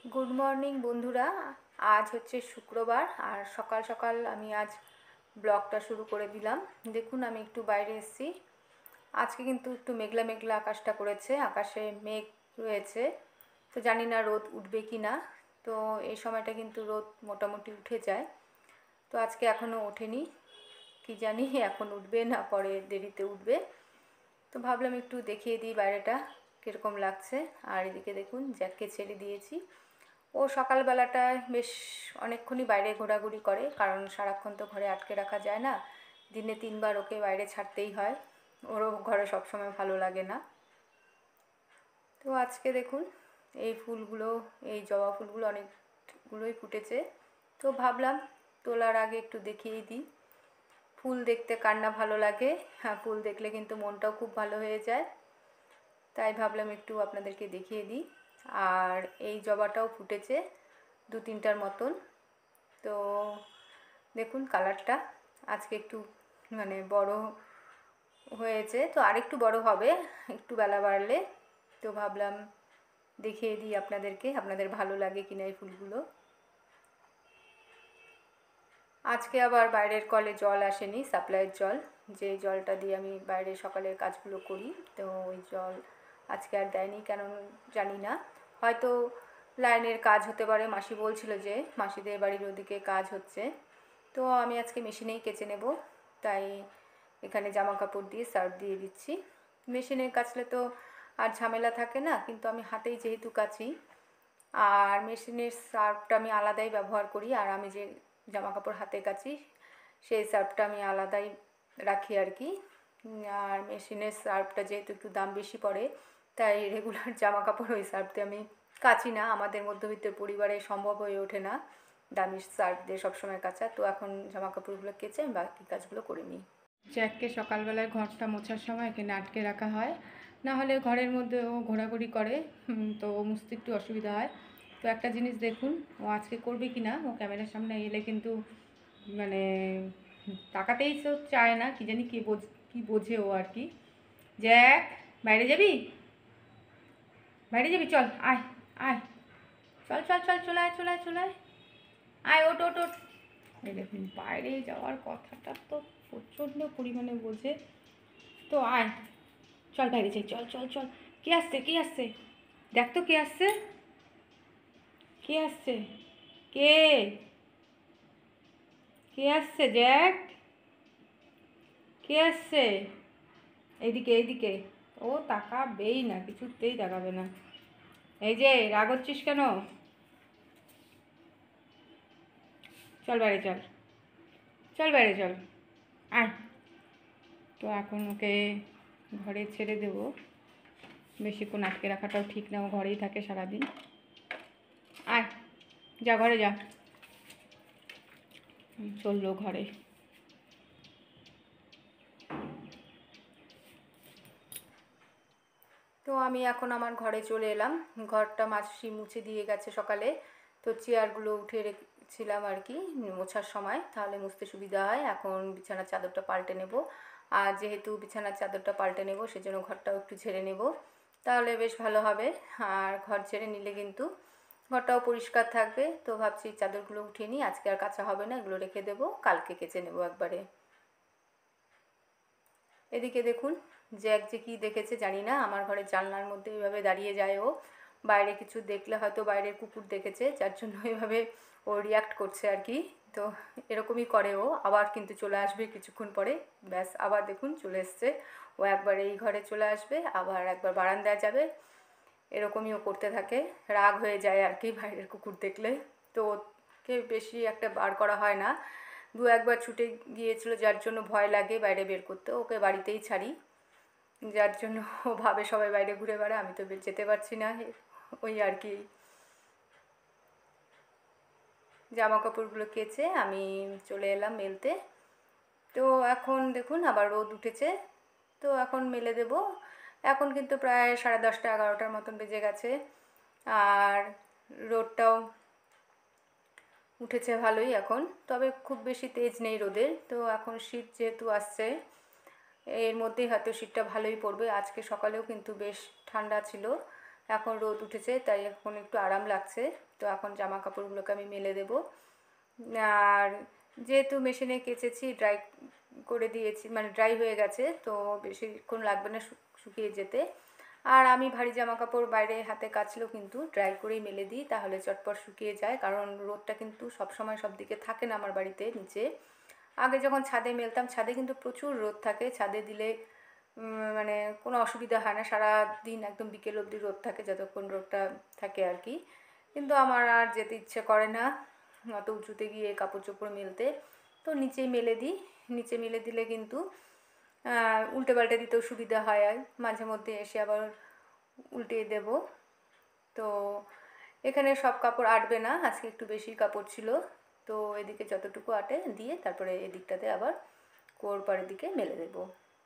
Good morning বন্ধুরা। আজ হচ্ছে শুক্রবার আর সকাল সকাল আমি আজ ব্লগটা শুরু করে দিলাম। দেখুন আমি একটু বাইরে এসেছি। আজকে কিন্তু একটু মেঘলা মেঘলা আকাশটা করেছে, আকাশে মেঘ রয়েছে, তো জানি না রোদ উঠবে কি না। তো এই সময়টা কিন্তু রোদ মোটামুটি উঠে যায়, তো আজকে এখনও ওঠেনি, কি জানি এখন উঠবে না পরে দেরিতে উঠবে। তো ভাবলাম একটু দেখিয়ে দিই বাইরেটা কীরকম লাগছে। আর এদিকে দেখুন জ্যাককে ছেড়ে দিয়েছি, ও সকালবেলাটায় বেশ অনেকক্ষণই বাইরে ঘোরাঘুরি করে, কারণ সারাক্ষণ তো ঘরে আটকে রাখা যায় না, দিনে 3বার ওকে বাইরে ছাড়তেই হয়, ওরও ঘরে সবসময় ভালো লাগে না। তো আজকে দেখুন এই ফুলগুলো, এই জবা ফুলগুলো অনেকগুলোই ফুটেছে, তো ভাবলাম তোলার আগে একটু দেখিয়ে দিই। ফুল দেখতে কার না ভালো লাগে, হ্যাঁ ফুল দেখলে কিন্তু মনটাও খুব ভালো হয়ে যায়, তাই ভাবলাম একটু আপনাদেরকে দেখিয়ে দিই। আর এই জবাটাও ফুটেছে 2-3টার মতন। তো দেখুন কালারটা আজকে একটু মানে বড় হয়েছে, তো আরেকটু বড় হবে একটু বেলা বাড়লে। তো ভাবলাম দেখিয়ে দিই আপনাদেরকে, আপনাদের ভালো লাগে কিনা এই ফুলগুলো। আজকে আবার বাইরের কলে জল আসেনি, সাপ্লাইয়ের জল, যে জলটা দিয়ে আমি বাইরে সকালের কাজগুলো করি, তো ওই জল আজকে আর দেয়নি, কেন জানি না, হয়তো লাইনের কাজ হতে পারে। মাসি বলছিল যে মাসিদের বাড়ির ওদিকে কাজ হচ্ছে, তো আমি আজকে মেশিনেই কেচে নেব, তাই এখানে জামা কাপড় দিয়ে সার্ফ দিয়ে দিচ্ছি। মেশিনে কাচলে তো আর ঝামেলা থাকে না, কিন্তু আমি হাতেই যেহেতু কাচি, আর মেশিনের সার্ফটা আমি আলাদাই ব্যবহার করি, আর আমি যে জামা কাপড় হাতে কাচি সেই সার্ফটা আমি আলাদাই রাখি আর কি। আর মেশিনের সার্ফটা যেহেতু একটু দাম বেশি পড়ে, তাই রেগুলার জামা কাপড় ওই সার্ফ দিয়ে আমি কাচি না, আমাদের মধ্যবিত্ত পরিবারে সম্ভব হয়ে ওঠে না দামি সার্ফ দিয়ে সবসময় কাচা। তো এখন জামা কাপড়গুলো কেচে আমি বাকি কাজগুলো করে নিই। জ্যাককে সকালবেলায় ঘরটা মোছার সময় এখানে আটকে রাখা হয়, না হলে ঘরের মধ্যে ও ঘোরাঘুরি করে, তো মুছতে একটু অসুবিধা হয়। তো একটা জিনিস দেখুন, ও আজকে করবে কি না, ও ক্যামেরার সামনে এলে কিন্তু মানে তাকাতেই তো চায় না, কি জানি কি বোঝে ও আর কি। জ্যাক বাইরে যাবি, বাইরে যাবি, চল আয় আয়, চল চল চল চলে আয় চলে আয় চলে আয়, আয় ওট ওট ওট। এই দেখুন বাইরে যাওয়ার কথাটা তো প্রচণ্ড পরিমাণে বোঝে, তো আয় চল বাইরে যাই, চল চল চল। কে আসছে কে আসছে, দেখ তো কে আসছে, কে আসছে, কে কে আসছে জ্যাক, কে আসছে, এইদিকে এইদিকে। ও তাকাবেই না, কিছুতেই তাকাবে না। এই যে রাগ হচ্ছিস কেন, চল বাইরে চল, চল বাইরে চল, আয়। তো এখন ওকে ঘরে ছেড়ে দেবো, বেশিক্ষণ আটকে রাখাটাও ঠিক না, ও ঘরেই থাকে সারাদিন। আয় যা ঘরে যা, চললো ঘরে। তো আমি এখন আমার ঘরে চলে এলাম, ঘরটা মাসি মুছে দিয়ে গেছে সকালে, তো চেয়ারগুলো উঠে রেখেছিলাম আর কি মোছার সময়, তাহলে মুছতে সুবিধা হয়। এখন বিছানার চাদরটা পাল্টে নেব, আর যেহেতু বিছানার চাদরটা পাল্টে নেব সেজন্য ঘরটাও একটু ঝেড়ে নেব, তাহলে বেশ ভালো হবে। আর ঘর ঝেড়ে নিলে কিন্তু ঘরটাও পরিষ্কার থাকবে। তো ভাবছি চাদরগুলো উঠিয়ে নিই, আজকে আর কাচা হবে না, এগুলো রেখে দেবো, কালকে কেচে নেব একবারে। এদিকে দেখুন জ্যাক যে কী দেখেছে জানি না, আমার ঘরের জানলার মধ্যে এইভাবে দাঁড়িয়ে যায় ও, বাইরে কিছু দেখলে হয়তো বাইরের কুকুর দেখেছে, যার জন্য এইভাবে ও রিয়াক্ট করছে আর কি। তো এরকমই করে ও, আবার কিন্তু চলে আসবে কিছুক্ষণ পরে, ব্যাস আবার দেখুন চলে এসছে। ও একবার এই ঘরে চলে আসবে, আবার একবার বারান্দায় যাবে, এরকমই ও করতে থাকে, রাগ হয়ে যায় আর কি বাইরের কুকুর দেখলে। তো ওকে বেশি একটা বার করা হয় না, 2-1বার ছুটে গিয়েছিল, যার জন্য ভয় লাগে বাইরে বের করতে, ওকে বাড়িতেই ছাড়ি, যার জন্য ও ভাবে সবাই বাইরে ঘুরে বেড়ায়, আমি তো যেতে পারছি না, ওই আর কি। জামা কাপড়গুলো কেচে আমি চলে এলাম মেলতে। তো এখন দেখুন আবার রোদ উঠেছে, তো এখন মেলে দেব। এখন কিন্তু প্রায় 10:30-11টার মতন বেজে গেছে, আর রোদটাও উঠেছে ভালোই এখন, তবে খুব বেশি তেজ নেই রোদের। তো এখন শীত যেহেতু আসছে, এর মধ্যেই হয়তো শীতটা ভালোই পড়বে। আজকে সকালেও কিন্তু বেশ ঠান্ডা ছিল, এখন রোদ উঠেছে তাই এখন একটু আরাম লাগছে। তো এখন জামা কাপড়গুলোকে আমি মেলে দেব। আর যেহেতু মেশিনে কেচেছি, ড্রাই করে দিয়েছি, মানে ড্রাই হয়ে গেছে, তো বেশিক্ষণ লাগবে না শুকিয়ে যেতে। আর আমি ভারী জামা কাপড় বাইরে হাতে কাচলেও কিন্তু ড্রাই করেই মেলে দিই, তাহলে চটপট শুকিয়ে যায়। কারণ রোদটা কিন্তু সবসময় সব দিকে থাকে না আমার বাড়িতে নিচে। আগে যখন ছাদে মেলতাম, ছাদে কিন্তু প্রচুর রোদ থাকে, ছাদে দিলে মানে কোনো অসুবিধা হয় না, সারা দিন একদম বিকেল অবধি রোদ থাকে, যতক্ষণ রোদটা থাকে আর কি। কিন্তু আমার আর যেতে ইচ্ছে করে না অত উঁচুতে গিয়ে কাপড় চোপড় মেলতে, তো নিচেই মেলে দিই। নিচে মেলে দিলে কিন্তু উল্টে পাল্টে দিতেও সুবিধা হয়, আর মাঝে মধ্যে এসে আবার উল্টে দেব। তো এখানে সব কাপড় আটবে না, আজকে একটু বেশি কাপড় ছিল, তো এদিকে যতটুকু আটে দিয়ে তারপরে এদিকটাতে আবার কোর পাড়ের দিকে মেলে দেব।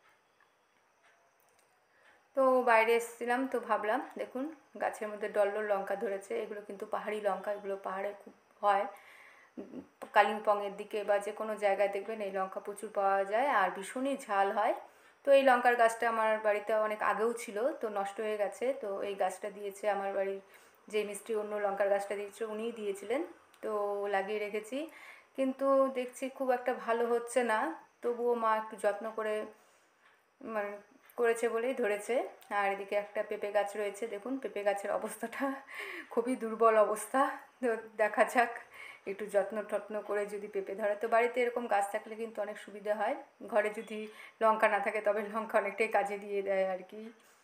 তো বাইরে এসেছিলাম, তো ভাবলাম দেখুন গাছের মধ্যে ডল্লোর লঙ্কা ধরেছে, এগুলো কিন্তু পাহাড়ি লঙ্কা, এগুলো পাহাড়ে খুব হয়, কালিম্পংয়ের দিকে বা যে কোনো জায়গায় দেখবেন এই লঙ্কা প্রচুর পাওয়া যায় আর ভীষণই ঝাল হয়। তো এই লঙ্কার গাছটা আমার বাড়িতে অনেক আগেও ছিল, তো নষ্ট হয়ে গেছে। তো এই গাছটা দিয়েছে আমার বাড়ির যে মিস্ত্রি, অন্য লঙ্কার গাছটা দিয়েছে উনিই দিয়েছিলেন, তো লাগিয়ে রেখেছি। কিন্তু দেখছি খুব একটা ভালো হচ্ছে না, তবুও মা একটু যত্ন করে মানে করেছে বলেই ধরেছে। আর এদিকে একটা পেঁপে গাছ রয়েছে, দেখুন পেঁপে গাছের অবস্থাটা খুবই দুর্বল অবস্থা। তো দেখা যাক, একটু যত্ন টত্ন করে যদি পেঁপে ধরে। তো বাড়িতে এরকম গাছ থাকলে কিন্তু অনেক সুবিধা হয়, ঘরে যদি লঙ্কা না থাকে তবে লঙ্কা অনেকটাই কাজে দিয়ে দেয় আর কি।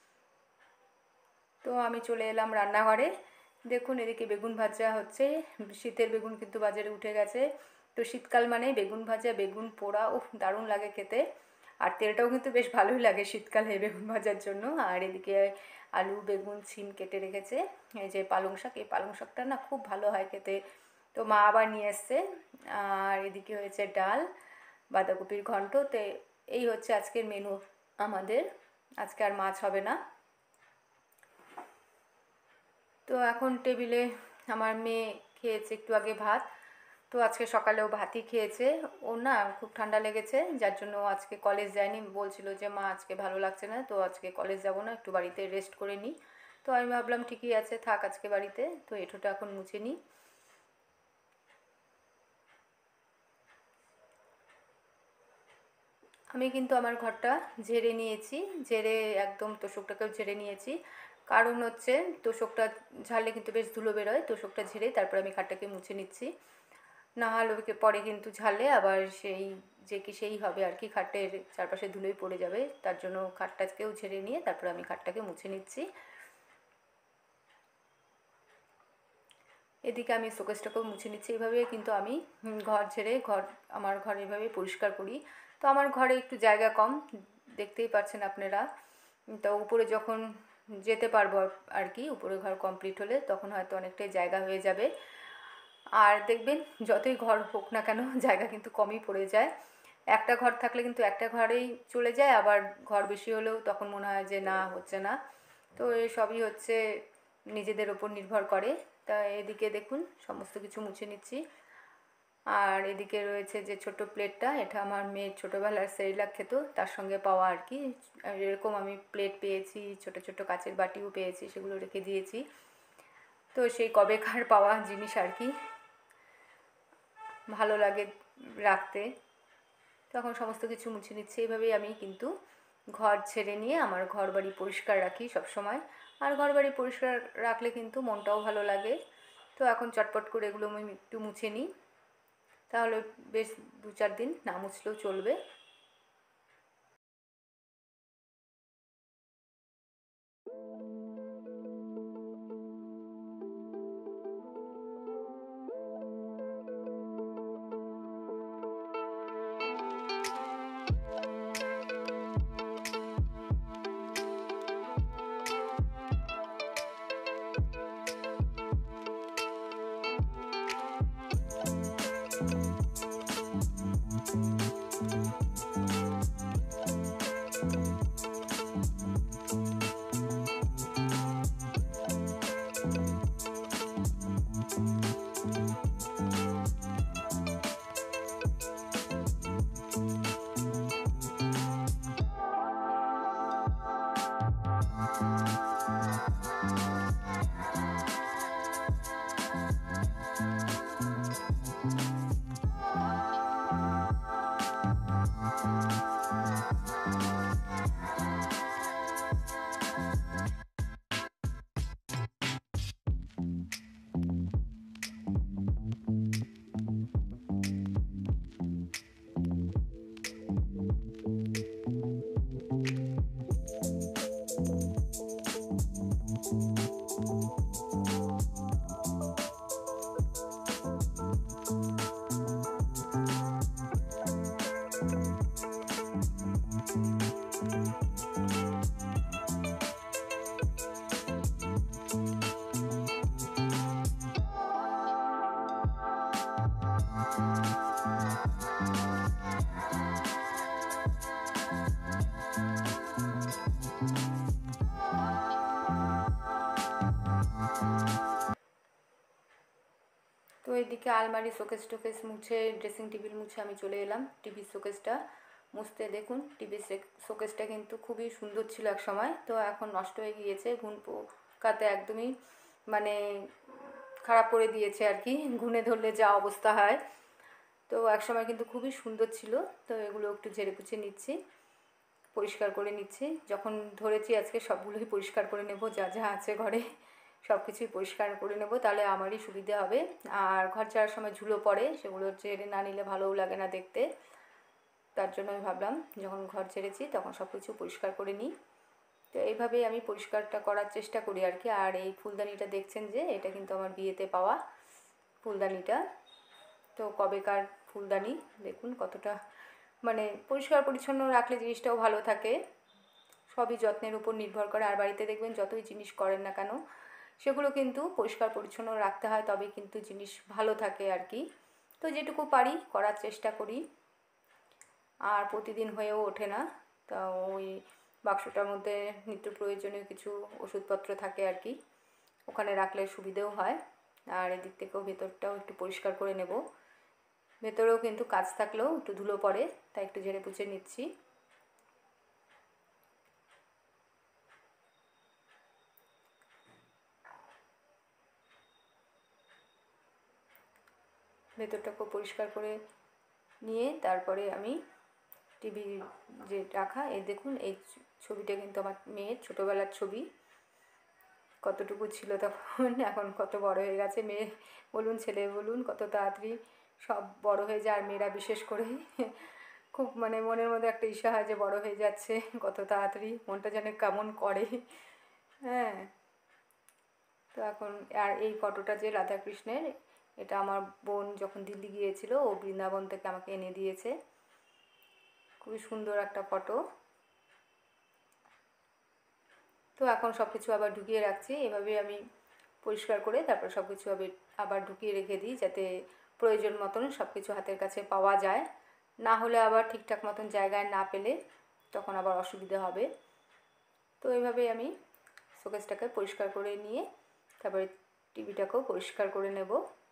তো আমি চলে এলাম রান্নাঘরে। দেখুন এদিকে বেগুন ভাজা হচ্ছে, শীতের বেগুন কিন্তু বাজারে উঠে গেছে। তো শীতকাল মানে বেগুন ভাজা, বেগুন পোড়া, উফ দারুণ লাগে খেতে। আর তেলটাও কিন্তু বেশ ভালোই লাগে শীতকালে বেগুন ভাজার জন্য। আর এদিকে আলু, বেগুন, সিম কেটে রেখেছে। এই যে পালং শাক, এই পালং শাকটা না খুব ভালো হয় খেতে, তো মা আবার নিয়ে এসছে। আর এদিকে হয়েছে ডাল, বাঁধাকপির ঘন্ট। তো এই হচ্ছে আজকের মেনু আমাদের, আজকে আর মাছ হবে না। তো এখন টেবিলে আমার মেয়ে খেয়েছে একটু আগে ভাত, তো আজকে সকালেও ভাতই খেয়েছে। ওর না খুব ঠান্ডা লেগেছে, যার জন্য ও আজকে কলেজ যায়নি, বলছিল যে মা আজকে ভালো লাগছে না, তো আজকে কলেজ যাব না, একটু বাড়িতে রেস্ট করে নিই। তো আমি ভাবলাম ঠিকই আছে, থাক আজকে বাড়িতে। তো এঁঠোটা এখন মুছে নিই। আমি কিন্তু আমার ঘরটা ঝেড়ে নিয়েছি, ঝেড়ে একদম তোশকটাকেও ঝেড়ে নিয়েছি। কারণ হচ্ছে তোশকটা ঝাড়লে কিন্তু বেশ ধুলো বেরোয়, তোশকটা ঝেড়ে তারপর আমি খাটটাকে মুছে নিচ্ছি। না হলে পরে কিন্তু ঝাড়লে আবার সেই যে কি সেই হবে আর কি, খাটের চারপাশে ধুলোই পড়ে যাবে, তার জন্য খাটটাকেও ঝেড়ে নিয়ে তারপর আমি খাটটাকে মুছে নিচ্ছি। এদিকে আমি শোকেসটাকেও মুছে নিচ্ছি। এইভাবে কিন্তু আমি ঘর ঝেড়ে আমার ঘর এভাবে পরিষ্কার করি। তো আমার ঘরে একটু জায়গা কম, দেখতেই পাচ্ছেন আপনারা। তো উপরে যখন যেতে পারবো আর কি, উপরে ঘর কমপ্লিট হলে তখন হয়তো অনেকটাই জায়গা হয়ে যাবে। আর দেখবেন যতই ঘর হোক না কেন জায়গা কিন্তু কমই পড়ে যায়। একটা ঘর থাকলে কিন্তু একটা ঘরেই চলে যায়, আবার ঘর বেশি হলেও তখন মনে হয় যে না হচ্ছে না। তো এই সবই হচ্ছে নিজেদের ওপর নির্ভর করে। তা এদিকে দেখুন সমস্ত কিছু মুছে নিচ্ছি। আর এদিকে রয়েছে যে ছোট প্লেটটা, এটা আমার মেয়ের ছোটোবেলার সেরিলাক খেত তার সঙ্গে পাওয়া আর কি। এরকম আমি প্লেট পেয়েছি, ছোট ছোট কাচের বাটিও পেয়েছি, সেগুলো রেখে দিয়েছি। তো সেই কবেকার পাওয়া জিনিস আর কি, ভালো লাগে রাখতে। তখন সমস্ত কিছু মুছে নিচ্ছি। এইভাবেই আমি কিন্তু ঘর ছেড়ে নিয়ে আমার ঘর বাড়ি পরিষ্কার রাখি সব সময়। আর ঘর বাড়ি পরিষ্কার রাখলে কিন্তু মনটাও ভালো লাগে। তো এখন চটপট করে এগুলো আমি একটু মুছে নিই, তাহলে বেশ 2-4 দিন না মুছলেও চলবে। এদিকে আলমারি শোকেস টোকেস মুছে, ড্রেসিং টেবিল মুছে আমি চলে এলাম টিভির শোকেসটা মুছতে। দেখুন টিভির শোকেসটা কিন্তু খুবই সুন্দর ছিল এক সময়, তো এখন নষ্ট হয়ে গিয়েছে, ঘুন পোকাতে একদমই মানে খারাপ করে দিয়েছে আর কি, ঘুনে ধরলে যা অবস্থা হয়। তো এক সময় কিন্তু খুবই সুন্দর ছিল। তো এগুলো একটু ঝেড়ে পুছে নিচ্ছি, পরিষ্কার করে নিচ্ছি। যখন ধরেছি আজকে সবগুলোই পরিষ্কার করে নেব, যা যা আছে ঘরে সব কিছুই পরিষ্কার করে নেব, তাহলে আমারই সুবিধে হবে। আর ঘর ছাড়ার সময় ঝুলো পড়ে, সেগুলো ঝেড়ে না নিলে ভালোও লাগে না দেখতে। তার জন্য আমি ভাবলাম যখন ঘর ছেড়েছি তখন সব কিছু পরিষ্কার করে নিই। তো এইভাবেই আমি পরিষ্কারটা করার চেষ্টা করি আর কি। আর এই ফুলদানিটা দেখছেন যে, এটা কিন্তু আমার বিয়েতে পাওয়া ফুলদানিটা। তো কবেকার ফুলদানি, দেখুন কতটা মানে পরিষ্কার পরিচ্ছন্ন রাখলে জিনিসটাও ভালো থাকে। সবই যত্নের উপর নির্ভর করে। আর বাড়িতে দেখবেন যতই জিনিস করেন না কেন, সেগুলো কিন্তু পরিষ্কার পরিচ্ছন্ন রাখতে হয়, তবেই কিন্তু জিনিস ভালো থাকে আর কি। তো যেটুকু পারি করার চেষ্টা করি, আর প্রতিদিন হয়েও ওঠে না। তা ওই বাক্সটার মধ্যে নিত্য প্রয়োজনীয় কিছু ওষুধপত্র থাকে আর কি, ওখানে রাখলে সুবিধেও হয়। আর এদিক থেকেও ভেতরটাও একটু পরিষ্কার করে নেব, ভেতরেও কিন্তু কাজ থাকলেও একটু ধুলো পড়ে, তাই একটু ঝেড়ে পুছে নিচ্ছি। ভেতরটাকেও পরিষ্কার করে নিয়ে তারপরে আমি টিভি যে রাখা, এই দেখুন এই ছবিটা কিন্তু আমার মেয়ের ছোটোবেলার ছবি। কতটুকু ছিল তখন, এখন কত বড় হয়ে গেছে। মেয়ে বলুন ছেলে বলুন কত তাড়াতাড়ি সব বড় হয়ে যায়, আর মেয়েরা বিশেষ করে খুব মানে মনের মধ্যে একটা ঈর্ষা হয় যে বড় হয়ে যাচ্ছে কত তাড়াতাড়ি, মনটা যেন কেমন করে। হ্যাঁ, তো এখন আর এই ফটোটা যে রাধাকৃষ্ণের, এটা আমার বোন যখন দিল্লি গিয়েছিল, ও বৃন্দাবন থেকে আমাকে এনে দিয়েছে। খুবই সুন্দর একটা ফটো। তো এখন সব কিছু আবার ঢুকিয়ে রাখছি, এভাবে আমি পরিষ্কার করে তারপর সব কিছু আবার ঢুকিয়ে রেখে দিই, যাতে প্রয়োজন মতন সব কিছু হাতের কাছে পাওয়া যায়। না হলে আবার ঠিকঠাক মতন জায়গায় না পেলে তখন আবার অসুবিধা হবে। তো এইভাবেই আমি শোকেসটাকে পরিষ্কার করে নিয়ে তারপরে টিভিটাকেও পরিষ্কার করে নেব।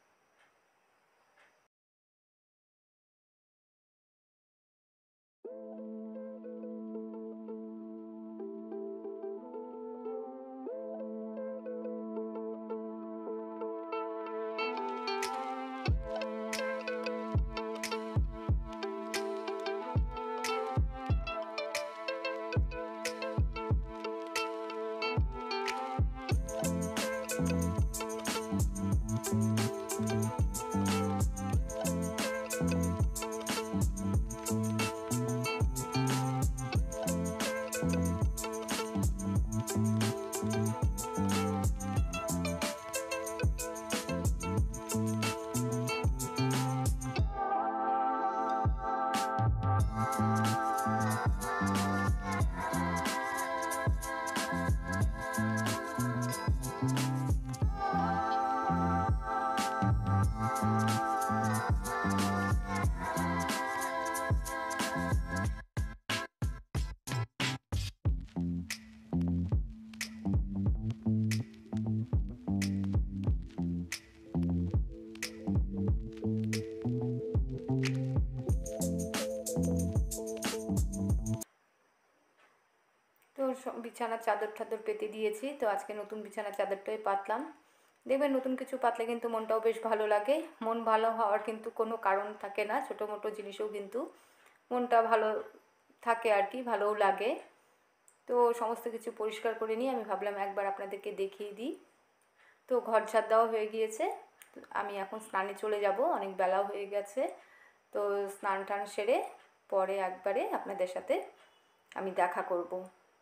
তো বিছানার চাদর টাদর পেতে দিয়েছি, তো আজকে নতুন বিছানার চাদরটাই পাতলাম। দেখবেন নতুন কিছু পাতলে কিন্তু মনটাও বেশ ভালো লাগে। মন ভালো হওয়ার কিন্তু কোনো কারণ থাকে না, ছোটো মোটো জিনিসেও কিন্তু মনটা ভালো থাকে আর কি, ভালোও লাগে। তো সমস্ত কিছু পরিষ্কার করে নিয়ে আমি ভাবলাম একবার আপনাদেরকে দেখিয়ে দিই। তো ঘর ঝাড় দেওয়া হয়ে গিয়েছে, আমি এখন স্নানে চলে যাব, অনেক বেলাও হয়ে গেছে। তো স্নান টান সেরে পরে একবারে আপনাদের সাথে আমি দেখা করব।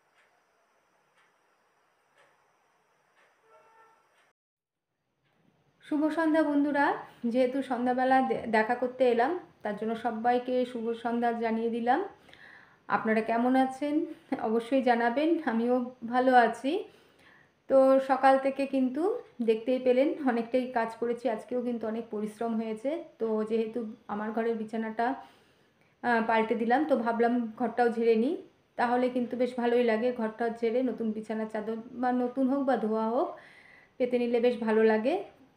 শুভ সন্ধ্যা বন্ধুরা, যেহেতু সন্ধ্যাবেলা দেখা করতে এলাম, তার জন্য সবাইকে শুভ সন্ধ্যা জানিয়ে দিলাম। আপনারা কেমন আছেন অবশ্যই জানাবেন, আমিও ভালো আছি। তো সকাল থেকে কিন্তু দেখতেই পেলেন অনেকটাই কাজ করেছি, আজকেও কিন্তু অনেক পরিশ্রম হয়েছে। তো যেহেতু আমার ঘরের বিছানাটা পাল্টে দিলাম, তো ভাবলাম ঘরটাও ঝেড়ে নিই, তাহলে কিন্তু বেশ ভালোই লাগে। ঘরটা ঝেড়ে নতুন বিছানার চাদর বা নতুন হোক বা ধোয়া হোক পেতে নিলে বেশ ভালো লাগে।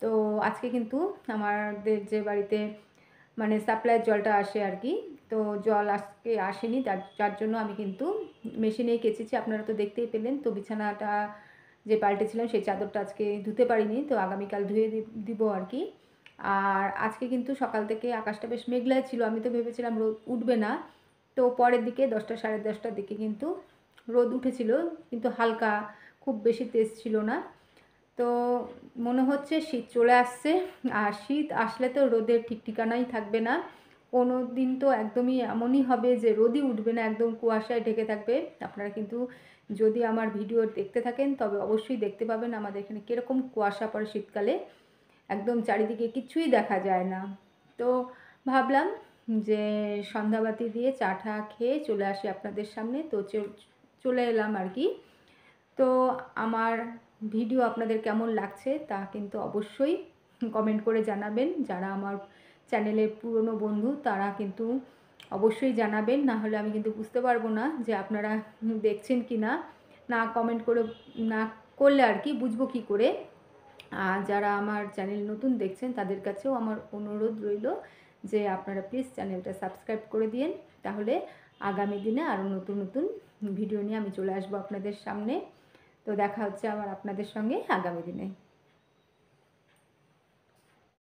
তো আজকে কিন্তু আমাদের যে বাড়িতে মানে সাপ্লাইয়ের জলটা আসে আর কি, তো জল আজকে আসেনি, যার জন্য আমি কিন্তু মেশিনেই কেচেছি। আপনারা তো দেখতেই পেলেন। তো বিছানাটা যে পাল্টেছিলাম সেই চাদরটা আজকে ধুতে পারিনি, তো আগামীকাল ধুয়ে দিব আর কি। আর আজকে কিন্তু সকাল থেকে আকাশটা বেশ মেঘলাই ছিল, আমি তো ভেবেছিলাম রোদ উঠবে না। তো পরের দিকে 10টা সাড়ে 10টার দিকে কিন্তু রোদ উঠেছিল, কিন্তু হালকা, খুব বেশি তেজ ছিল না। তো মনে হচ্ছে শীত চলে আসছে। আর শীত আসলে তো রোদের ঠিক ঠিকানাই থাকবে না। কোনো দিন তো একদমই এমনই হবে যে রোদই উঠবে না, একদম কুয়াশায় ঢেকে থাকবে। আপনারা কিন্তু যদি আমার ভিডিও দেখতে থাকেন তবে অবশ্যই দেখতে পাবেন আমাদের এখানে কীরকম কুয়াশা পড়ে শীতকালে, একদম চারিদিকে কিছুই দেখা যায় না। তো ভাবলাম যে সন্ধ্যাবাতি দিয়ে চা টা খেয়ে চলে আসি আপনাদের সামনে। তো চলে এলাম আর কি। তো আমার ভিডিও আপনাদের কেমন লাগছে তা কিন্তু অবশ্যই কমেন্ট করে জানাবেন। যারা আমার চ্যানেলের পুরনো বন্ধু তারা কিন্তু অবশ্যই জানাবেন, না হলে আমি কিন্তু বুঝতে পারবো না যে আপনারা দেখছেন কি না। না কমেন্ট করে না করলে আর কি বুঝবো কি করে। আর যারা আমার চ্যানেল নতুন দেখছেন তাদের কাছেও আমার অনুরোধ রইল যে আপনারা প্লিজ চ্যানেলটা সাবস্ক্রাইব করে দিন, তাহলে আগামী দিনে আরও নতুন নতুন ভিডিও নিয়ে আমি চলে আসবো আপনাদের সামনে। তো দেখা হচ্ছে আবার আপনাদের সঙ্গে আগামী দিনে।